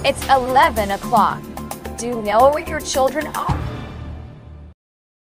It's 11 o'clock. Do you know where your children are?